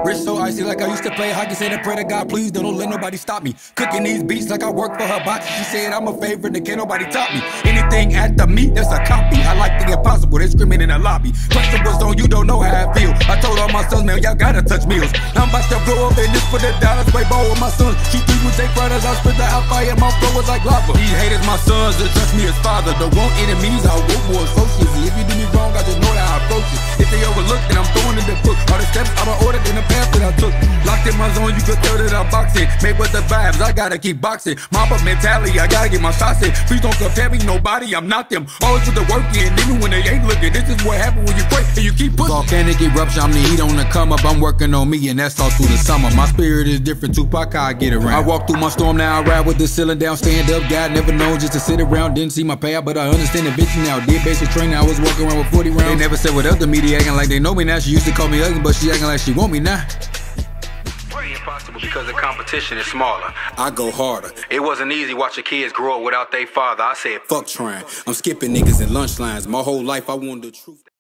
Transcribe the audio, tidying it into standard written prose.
Wrist so icy like I used to play hockey. Said a prayer to God, please don't let nobody stop me. Cooking these beats like I work for her box. She said I'm a favorite and can't nobody top me. Anything after me, that's a copy. I like the impossible, they screaming in the lobby. Principles on you don't know how I feel. I told all my sons, man, y'all gotta touch meals. I'm about to blow up in this for the dollars. Play ball with my sons. Shoot three with their brothers. I spit the outfire, my flow was like lava. These haters, my sons, that trust me as father. Don't want enemies, I want more associates. If you do me wrong, I just know that I approach it. If they overlook, then I'm throwing in the book. All the steps out of order, then the path that I took. Locked in my zone, you could tell that I'm boxing. Made with the vibes, I gotta keep boxing. Mop up mentality, I gotta get my shots in. Please don't compare me, nobody, I'm not them. Always put the work in, even when they ain't looking. This is what happens when you break and you keep pushing. Volcanic eruption, I'm the heat on the come up. I'm working on me, and that's all through the summer. My spirit is different, Tupac, I get around. I walk through my storm, now I ride with the ceiling down. Stand up, God never known just to sit around. Didn't see my payout, but I understand the vision now. Did basic training, I was walking around with 40 rounds. They never said what other media acting like they know me now. She used to call me ugly, but she acting like she want me now. Impossible because the competition is smaller. I go harder. It wasn't easy watching kids grow up without their father. I said, fuck trying. I'm skipping niggas in lunch lines. My whole life I wanted the truth.